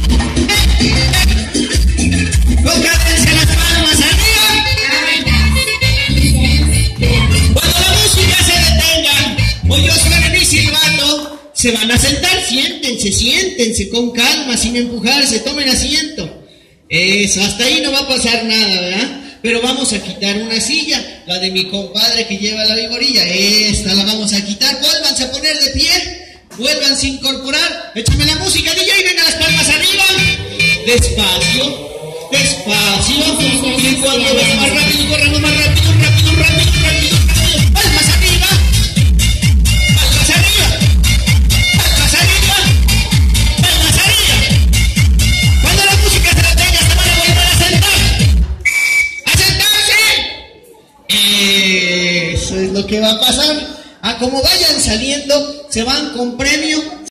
Pónganse las palmas arriba. Cuando la música se detenga, o yo suene mi silbato, se van a sentar, siéntense con calma, sin empujarse, tomen asiento. Eso, hasta ahí no va a pasar nada, ¿verdad? Pero vamos a quitar una silla, la de mi compadre que lleva la vigorilla. Esta la vamos a quitar. Vuélvanse a poner de pie, vuélvanse a incorporar. Échame la música, DJ, venga las palmas arriba. Despacio, despacio. Y cuando venga más rápido, corremos más rápido, rápido, rápido, rápido, rápido. Palmas arriba, palmas arriba, palmas arriba, palmas arriba. Cuando la música se detenga, se van a volver a sentar. Eso es lo que va a pasar. A como vayan saliendo, se van con premio.